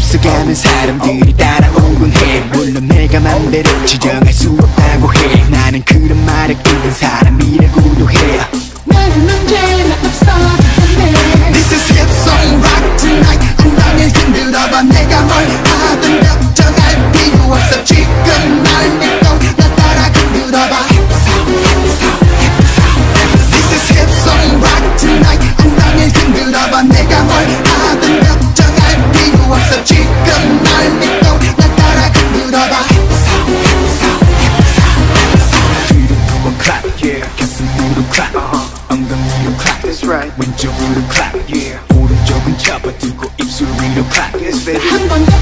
앞서가는 사람들이 따라오곤 해. 물론 내가 맘대로 지정할 수 없다고 해. 나는 그런 말을 끄는 사람이라고도 해. 나는 언제나 앞서가네. This is hip song rock tonight. 엉덩이를 흔들어봐. 내가 뭘 하든 걱정할 필요 없어. 지금 날 믿고 나 따라 흔들어봐. This is hip song rock tonight. 엉덩이를 흔들어봐. 내가 뭘 하든 걱정할 필요 없어. 지금 날 믿고 나 따라 흔들어봐. 뒤로 두번 clap, yeah. 가슴으로 clap, 엉덩이로 clap, that's right. 왼쪽으로 clap, yeah. 오른쪽은 접어두고 입술 위로 clap, yes baby. 한 번 더